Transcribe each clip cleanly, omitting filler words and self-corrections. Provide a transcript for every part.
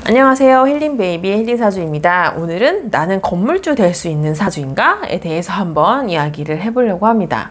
안녕하세요. 힐링베이비의 힐링사주입니다. 오늘은 나는 건물주 될 수 있는 사주인가에 대해서 한번 이야기를 해보려고 합니다.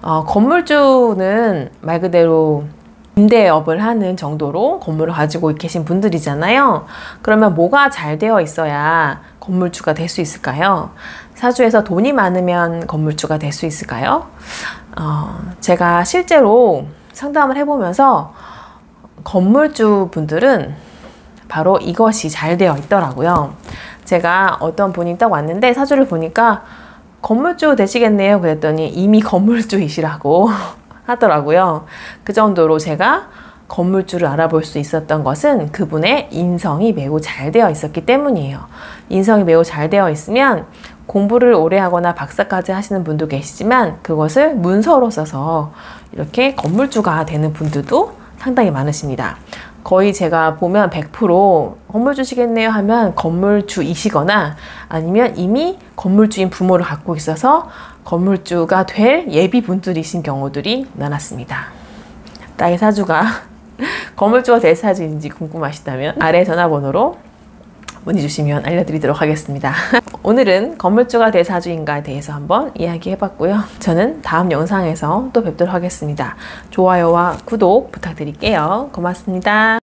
건물주는 말 그대로 임대업을 하는 정도로 건물을 가지고 계신 분들이잖아요. 그러면 뭐가 잘 되어 있어야 건물주가 될 수 있을까요? 사주에서 돈이 많으면 건물주가 될 수 있을까요? 제가 실제로 상담을 해보면서 건물주 분들은 바로 이것이 잘 되어 있더라고요. 제가 어떤 분이 딱 왔는데 사주를 보니까 건물주 되시겠네요 그랬더니 이미 건물주이시라고 하더라고요. 그 정도로 제가 건물주를 알아볼 수 있었던 것은 그분의 인성이 매우 잘 되어 있었기 때문이에요. 인성이 매우 잘 되어 있으면 공부를 오래 하거나 박사까지 하시는 분도 계시지만 그것을 문서로 써서 이렇게 건물주가 되는 분들도 상당히 많으십니다. 거의 제가 보면 100% 건물주시겠네요 하면 건물주이시거나 아니면 이미 건물주인 부모를 갖고 있어서 건물주가 될 예비분들이신 경우들이 많았습니다. 나의 사주가 건물주가 될 사주인지 궁금하시다면 아래 전화번호로 문의 주시면 알려드리도록 하겠습니다. 오늘은 건물주가 될 사주인가에 대해서 한번 이야기해봤고요. 저는 다음 영상에서 또 뵙도록 하겠습니다. 좋아요와 구독 부탁드릴게요. 고맙습니다.